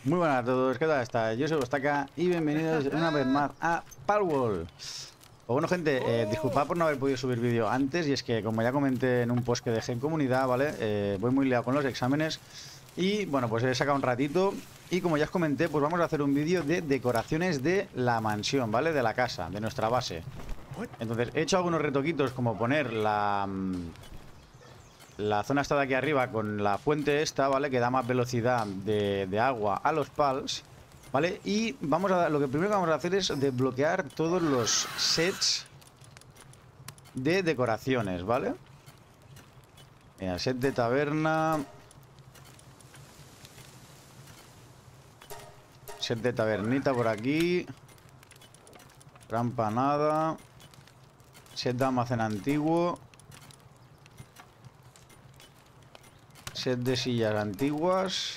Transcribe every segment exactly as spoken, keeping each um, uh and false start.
Muy buenas a todos, ¿qué tal está? Yo soy Bostaca y bienvenidos una vez más a Palworld. Pues bueno, gente, eh, disculpad por no haber podido subir vídeo antes, y es que, como ya comenté en un post que dejé en comunidad, ¿vale? Eh, voy muy liado con los exámenes y, bueno, pues he sacado un ratito y, como ya os comenté, pues vamos a hacer un vídeo de decoraciones de la mansión, ¿vale? De la casa, de nuestra base. Entonces, he hecho algunos retoquitos, como poner la... La zona está de aquí arriba con la fuente esta, ¿vale? Que da más velocidad de, de agua a los pals, ¿vale? Y vamos a, lo que primero que vamos a hacer es desbloquear todos los sets de decoraciones, ¿vale? Mira, set de taberna. Set de tabernita por aquí. Rampanada. Set de almacén antiguo. Set de sillas antiguas.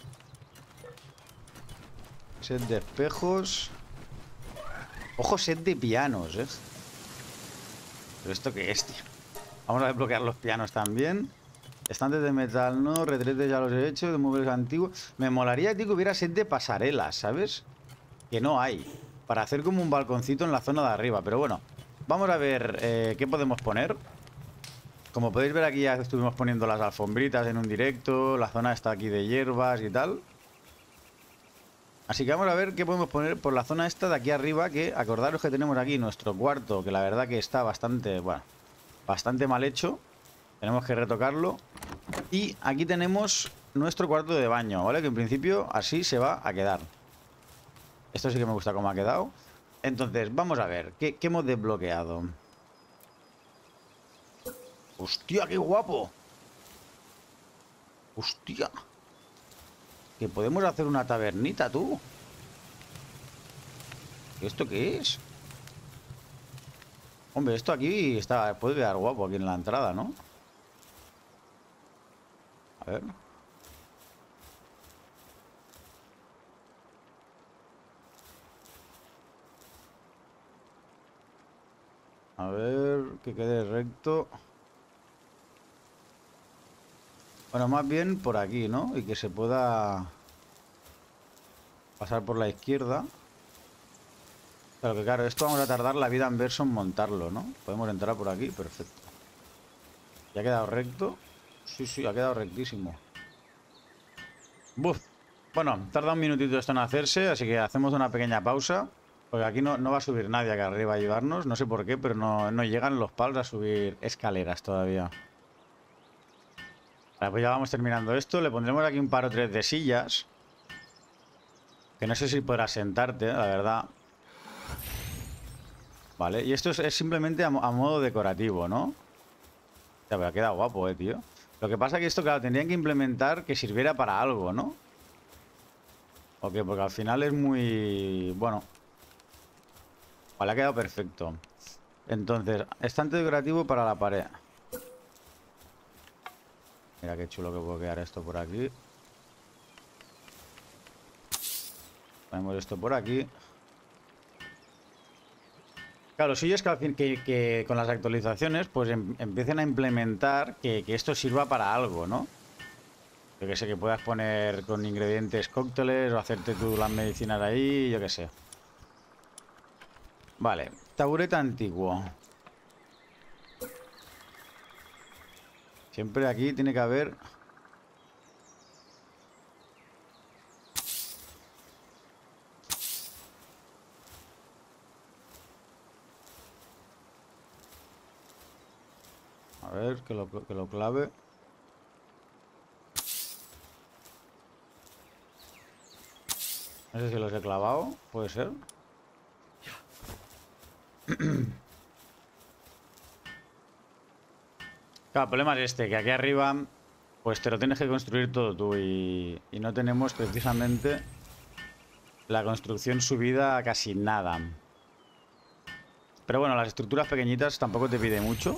Set de espejos. Ojo, set de pianos, ¿eh? ¿Pero esto qué es, tío? Vamos a desbloquear los pianos también. Estantes de metal, no. Retretes ya los he hecho. De muebles antiguos. Me molaría, tío, que hubiera set de pasarelas, ¿sabes? Que no hay. Para hacer como un balconcito en la zona de arriba. Pero bueno, vamos a ver eh, qué podemos poner. Como podéis ver, aquí ya estuvimos poniendo las alfombritas en un directo. La zona está aquí de hierbas y tal. Así que vamos a ver qué podemos poner por la zona esta de aquí arriba. Que acordaros que tenemos aquí nuestro cuarto, que la verdad que está bastante, bueno, bastante mal hecho. Tenemos que retocarlo. Y aquí tenemos nuestro cuarto de baño, ¿vale? Que en principio así se va a quedar. Esto sí que me gusta cómo ha quedado. Entonces, vamos a ver, ¿qué, qué hemos desbloqueado? ¡Hostia, qué guapo! ¡Hostia! Que podemos hacer una tabernita, tú. ¿Esto qué es? Hombre, esto aquí está, puede quedar guapo aquí en la entrada, ¿no? A ver. A ver, que quede recto. Bueno, más bien por aquí, ¿no? Y que se pueda pasar por la izquierda. Pero que claro, esto vamos a tardar la vida en verso en montarlo, ¿no? Podemos entrar por aquí, perfecto. ¿Ya ha quedado recto? Sí, sí, ha quedado rectísimo. Buf. Bueno, tarda un minutito esto en hacerse, así que hacemos una pequeña pausa. Porque aquí no, no va a subir nadie acá arriba a ayudarnos. No sé por qué, pero no, no llegan los pals a subir escaleras todavía. Vale, pues ya vamos terminando esto. Le pondremos aquí un par o tres de sillas. Que no sé si podrás sentarte, la verdad. Vale, y esto es, es simplemente a, a modo decorativo, ¿no? Ya, pero queda guapo, eh, tío. Lo que pasa es que esto, claro, tendrían que implementar que sirviera para algo, ¿no? Ok, porque al final es muy... Bueno. Vale, ha quedado perfecto. Entonces, estante decorativo para la pared. Mira qué chulo que puede quedar esto por aquí. Ponemos esto por aquí. Claro, lo suyo es que, al fin, que, que con las actualizaciones pues em, empiecen a implementar que, que esto sirva para algo, ¿no? Yo que sé, que puedas poner con ingredientes cócteles o hacerte tú las medicinas ahí, yo que sé. Vale, taburete antiguo. Siempre aquí tiene que haber... A ver, que lo, que lo clave. No sé si los he clavado, puede ser. Claro, el problema es este, que aquí arriba pues te lo tienes que construir todo tú y, y no tenemos precisamente la construcción subida a casi nada. Pero bueno, las estructuras pequeñitas tampoco te pide mucho.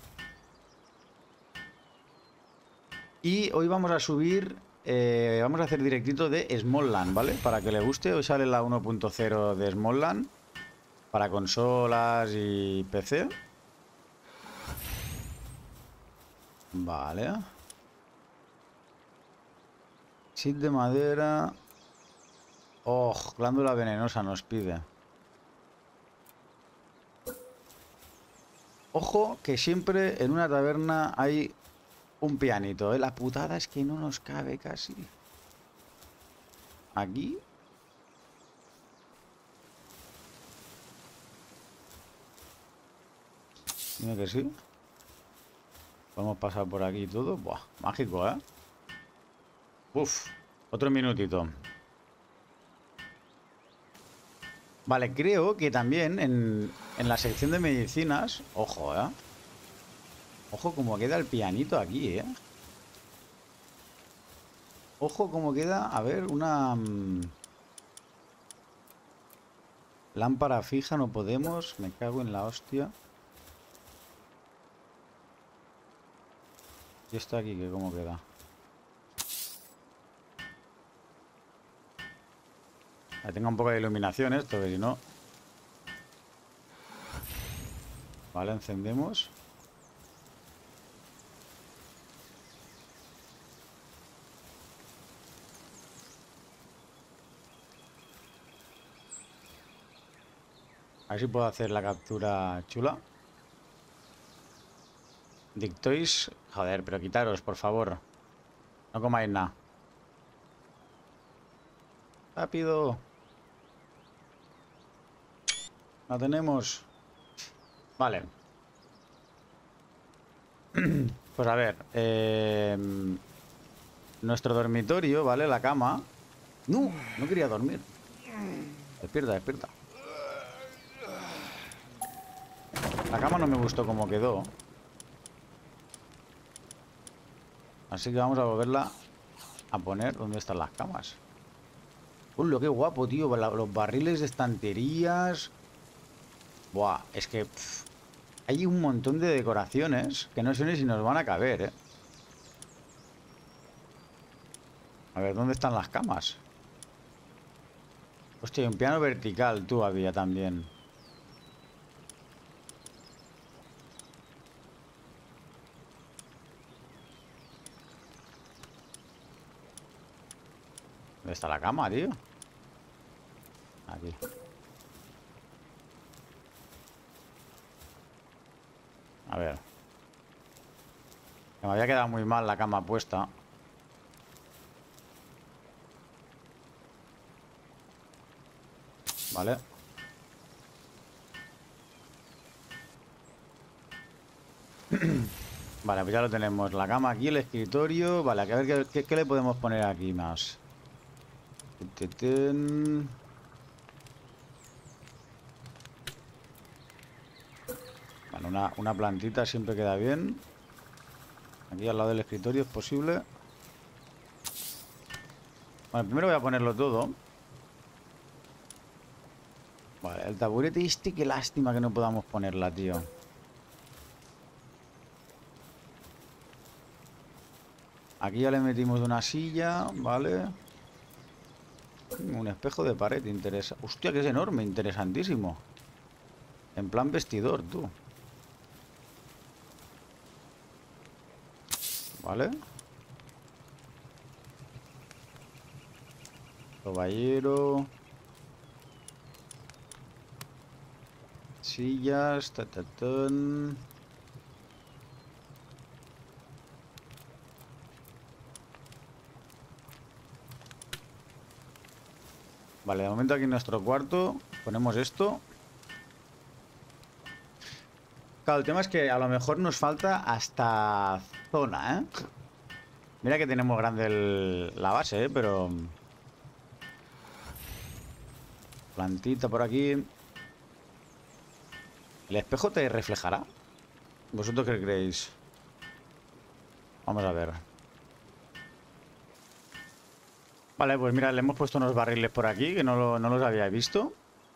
Y hoy vamos a subir, eh, vamos a hacer directito de Smallland, ¿vale? Para que le guste, hoy sale la uno punto cero de Smallland para consolas y P C. Vale. Sheet de madera. Oh, glándula venenosa nos pide. Ojo, que siempre en una taberna hay un pianito, ¿eh? La putada es que no nos cabe casi. Aquí. Dime que sí. Podemos pasar por aquí y todo. Buah, mágico, ¿eh? Uf, otro minutito. Vale, creo que también en, en la sección de medicinas... Ojo, ¿eh? Ojo cómo queda el pianito aquí, ¿eh? Ojo cómo queda... A ver, una... mm, lámpara fija no podemos. Me cago en la hostia. ¿Y esto aquí que cómo queda? Que tenga un poco de iluminación esto, que si no... Vale, encendemos. A ver si puedo hacer la captura chula. Dictois... Joder, pero quitaros, por favor. No comáis nada. ¡Rápido! La tenemos. Vale. Pues a ver. Eh, nuestro dormitorio, ¿vale? La cama. No, no quería dormir. Despierta, despierta. La cama no me gustó como quedó. Así que vamos a volverla a poner donde están las camas. ¡Uy, lo qué guapo, tío! Los barriles de estanterías. Buah, es que... Pff, hay un montón de decoraciones que no sé ni si nos van a caber, ¿eh? A ver, ¿dónde están las camas? Hostia, hay un piano vertical, tú, había también. ¿Dónde está la cama, tío? Aquí. A ver. Me había quedado muy mal la cama puesta. Vale. Vale, pues ya lo tenemos. La cama aquí, el escritorio. Vale, a ver qué, qué, qué le podemos poner aquí más. Vale, una, una plantita siempre queda bien. Aquí al lado del escritorio es posible. Bueno, primero voy a ponerlo todo. Vale, el taburete este, qué lástima que no podamos ponerla, tío. Aquí ya le metimos una silla, vale. Un espejo de pared, interesa. Hostia, que es enorme, interesantísimo. En plan vestidor, tú. Vale. Caballero. Sillas, ta, ta, tan. Vale, de momento aquí en nuestro cuarto ponemos esto. Claro, el tema es que a lo mejor nos falta hasta zona, ¿eh? Mira que tenemos grande el, la base, ¿eh? Pero... plantita por aquí. ¿El espejo te reflejará? ¿Vosotros qué creéis? Vamos a ver. Vale, pues mira, le hemos puesto unos barriles por aquí que no, lo, no los había visto.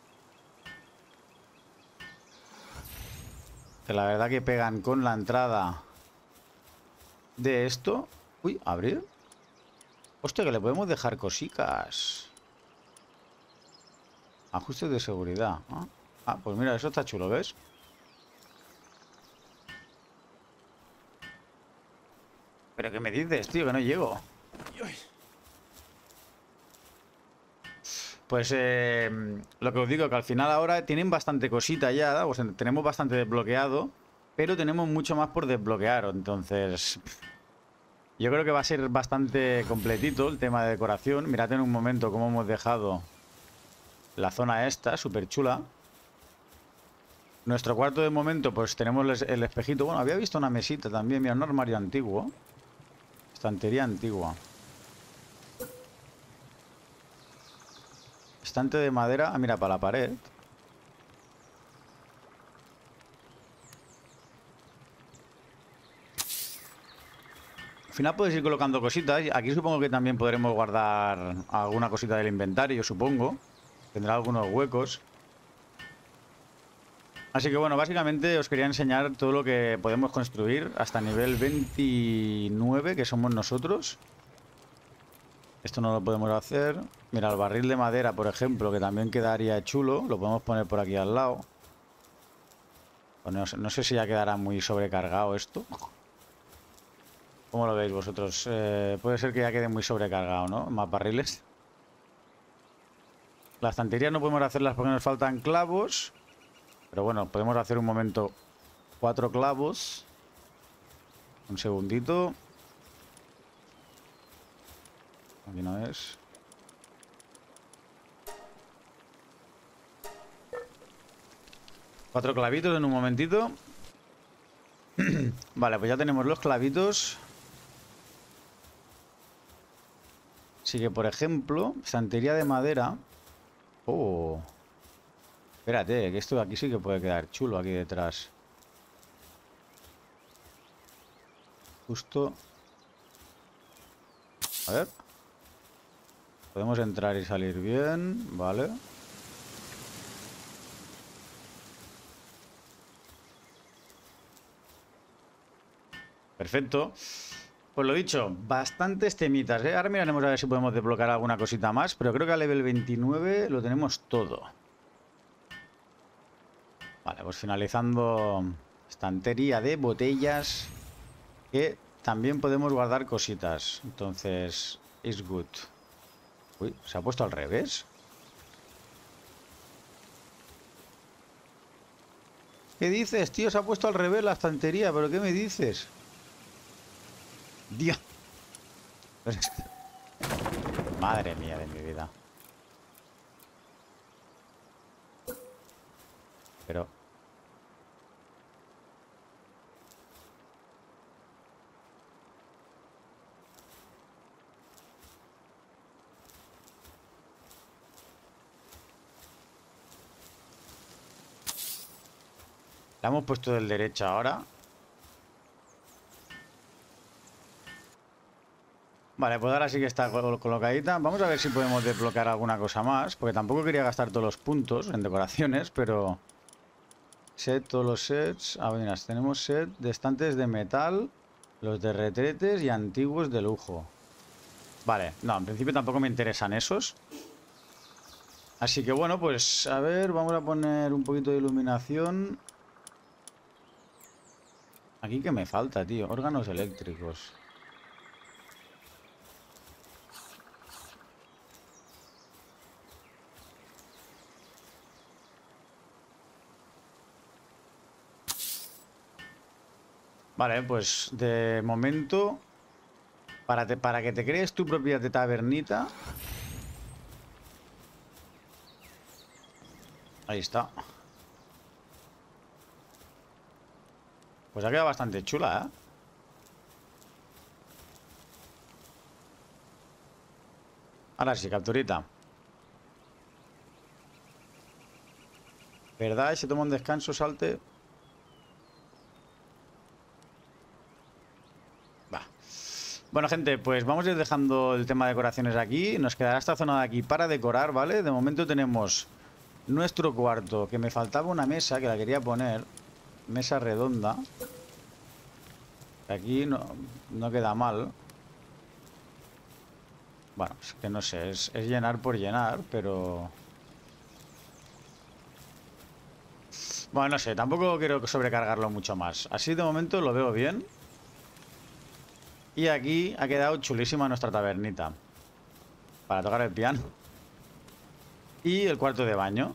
Que la verdad que pegan con la entrada de esto. Uy, abrir. Hostia, que le podemos dejar cositas. Ajustes de seguridad. Ah, ah, pues mira, eso está chulo, ¿ves? ¿Pero qué me dices, tío? Que no llego. pues eh, lo que os digo, que al final ahora tienen bastante cosita ya, o sea, tenemos bastante desbloqueado, pero tenemos mucho más por desbloquear, entonces yo creo que va a ser bastante completito el tema de decoración. Mirad en un momento cómo hemos dejado la zona esta, súper chula. Nuestro cuarto de momento, pues tenemos el espejito. Bueno, había visto una mesita también, mira, un armario antiguo. Estantería antigua. Estante de madera. Ah, mira, para la pared. Al final puedes ir colocando cositas. Aquí supongo que también podremos guardar alguna cosita del inventario, supongo. Tendrá algunos huecos. Así que bueno, básicamente os quería enseñar todo lo que podemos construir hasta nivel veintinueve, que somos nosotros. Esto no lo podemos hacer. Mira, el barril de madera, por ejemplo, que también quedaría chulo. Lo podemos poner por aquí al lado. Pues no, no sé si ya quedará muy sobrecargado esto. ¿Cómo lo veis vosotros? Eh, puede ser que ya quede muy sobrecargado, ¿no? Más barriles. Las estanterías no podemos hacerlas porque nos faltan clavos. Pero bueno, podemos hacer un momento cuatro clavos. Un segundito. Aquí no es. Cuatro clavitos en un momentito. Vale, pues ya tenemos los clavitos. Así que, por ejemplo, estantería de madera. Oh. Espérate, que esto de aquí sí que puede quedar chulo aquí detrás. Justo. A ver. Podemos entrar y salir bien, vale. Perfecto. Pues lo dicho, bastantes temitas, ¿eh? Ahora miraremos a ver si podemos desbloquear alguna cosita más, pero creo que a level veintinueve lo tenemos todo. Vale, pues finalizando estantería de botellas, que también podemos guardar cositas. Entonces, is good. Uy, ¿se ha puesto al revés? ¿Qué dices, tío? Se ha puesto al revés la estantería, ¿pero qué me dices? Dios. Madre mía de mi vida. Pero... la hemos puesto del derecho ahora. Vale, pues ahora sí que está colocadita. Vamos a ver si podemos desbloquear alguna cosa más, porque tampoco quería gastar todos los puntos en decoraciones, pero... Set, todos los sets. Ah, mira, tenemos set de estantes de metal, los de retretes y antiguos de lujo. Vale, no, en principio tampoco me interesan esos. Así que bueno, pues a ver, vamos a poner un poquito de iluminación. Aquí que me falta, tío, órganos eléctricos. Vale, pues de momento, para, te, para que te crees tu propia de tabernita. Ahí está. Pues ha quedado bastante chula, ¿eh? Ahora sí, capturita. ¿Verdad? Se toma un descanso, salte. Va. Bueno, gente, pues vamos a ir dejando el tema de decoraciones aquí. Nos quedará esta zona de aquí para decorar, ¿vale? De momento tenemos nuestro cuarto, que me faltaba una mesa, que la quería poner. Mesa redonda. Aquí no, no queda mal. Bueno, es que no sé, es, es llenar por llenar, pero... Bueno, no sé, tampoco quiero sobrecargarlo mucho más. Así de momento lo veo bien. Y aquí ha quedado chulísima nuestra tabernita. Para tocar el piano. y el cuarto de baño.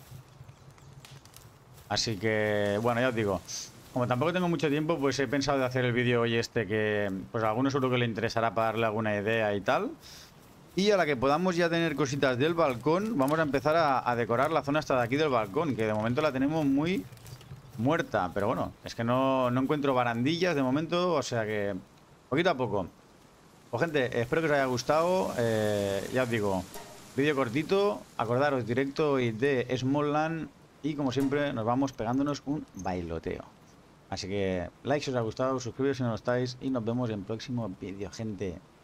Así que, bueno, ya os digo, como tampoco tengo mucho tiempo, pues he pensado de hacer el vídeo hoy este que, pues a algunos seguro que le interesará para darle alguna idea y tal. Y a la que podamos ya tener cositas del balcón, vamos a empezar a, a decorar la zona hasta de aquí del balcón, que de momento la tenemos muy muerta. Pero bueno, es que no, no encuentro barandillas de momento, o sea que poquito a poco. Pues gente, espero que os haya gustado. Eh, ya os digo, vídeo cortito, acordaros directo hoy de Smalland y como siempre nos vamos pegándonos un bailoteo. Así que like si os ha gustado, suscribiros si no lo estáis y nos vemos en el próximo vídeo, gente.